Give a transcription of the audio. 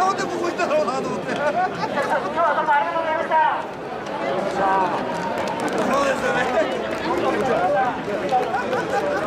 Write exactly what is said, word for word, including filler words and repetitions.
なんでここ行ったろうなと思って。今日はどうもありがとうございました。そうですよね。